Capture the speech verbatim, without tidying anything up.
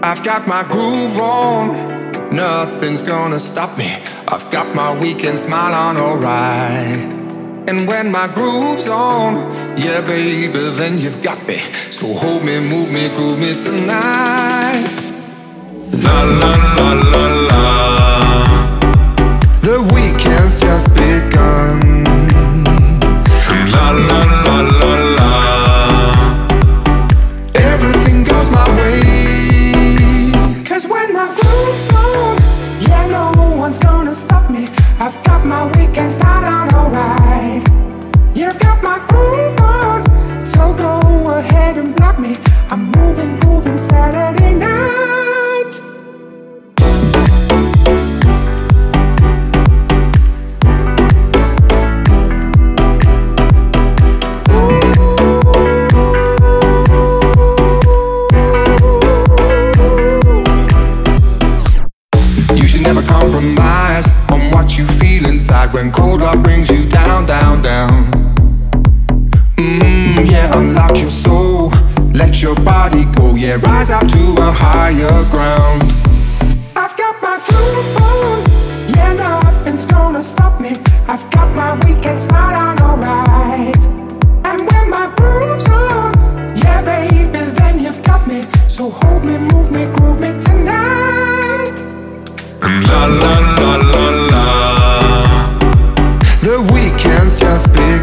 I've got my groove on, nothing's gonna stop me. I've got my weekend smile on, alright. And when my groove's on, yeah baby, then you've got me. So hold me, move me, groove me tonight. La la la la la, the weekend's just begun. La la la la la, everything goes my way. Cause when my groove's on, yeah no one's gonna stop me. I've got my weekend style on, alright. Yeah, I've got my groove on, so go ahead and block me. I'm moving, grooving Saturday night. You should never compromise on what you feel inside when cold love brings you down, down, down. Mmm, yeah, unlock your soul, let your body go, yeah, rise up to a higher ground. I've got my groove on, yeah, nothing's gonna stop me. I've got my weekend smile on, alright. And when my groove's on, yeah, baby, then you've got me. So hold me, move me, groove me tonight. La la la la la, the weekend's just begun.